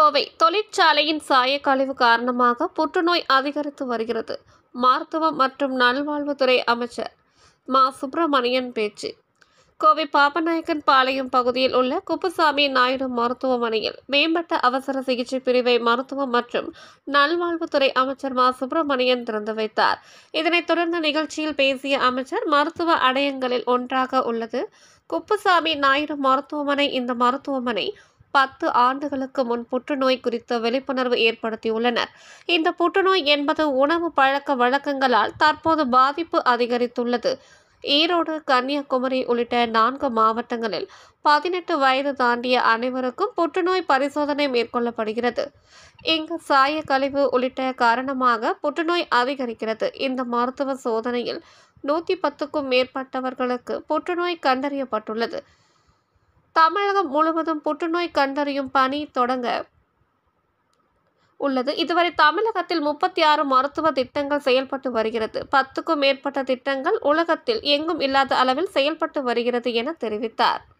கோவை தொழிற்சாலையின் சாயக்கழிவு காரணமாக புற்றுநோய் அதிகரித்து வருகிறது. மருத்துவம் மற்றும் நல்வாழ்வுத்துறை அமைச்சர் மா. சுப்பிரமணியன் பேச்சு. கோவை பாப்பநாயக்கன் பாளையம் பகுதியில் உள்ள குப்புசாமி நாயுடு மருத்துவமனையில் மேம்பட்ட அவசர சிகிச்சை பிரிவை மருத்துவம் மற்றும் நல்வாழ்வுத்துறை அமைச்சர் மா. சுப்பிரமணியன் திறந்து வைத்தார். இதனைத் தொடர்ந்து நிகழ்ச்சியில் பேசிய அமைச்சர், மருத்துவ அடையங்களில் ஒன்றாக உள்ளது குப்புசாமி நாயுடு மருத்துவமனை. இந்த மருத்துவமனை 10 ஆண்டுகளுக்கு முன் புற்றுநோய் குறித்த விழிப்புணர்வு ஏற்படுத்தியுள்ளனர். இந்த புற்றுநோய் என்பது உணவு பழக்க வழக்கங்களால் தற்போது பாதிப்பு அதிகரித்துள்ளது. ஈரோடு, கன்னியாகுமரி உள்ளிட்ட 4 மாவட்டங்களில் 18 வயது தாண்டிய அனைவருக்கும் புற்றுநோய் பரிசோதனை மேற்கொள்ளப்படுகிறது. இங்கு சாயக்கழிவு உள்ளிட்ட காரணமாக புற்றுநோய் அதிகரிக்கிறது. இந்த மருத்துவ சோதனையில் 110க்கும் மேற்பட்டவர்களுக்கு புற்றுநோய் கண்டறியப்பட்டுள்ளது. தமிழகம் முழுவதும் புற்றுநோய் கண்டறியும் பணி தொடங்க உள்ளது. இதுவரை தமிழகத்தில் 36 மருத்துவ திட்டங்கள் செயல்பட்டு வருகிறது. 10க்கும் மேற்பட்ட திட்டங்கள் உலகத்தில் எங்கும் இல்லாத அளவில் செயல்பட்டு வருகிறது என தெரிவித்தார்.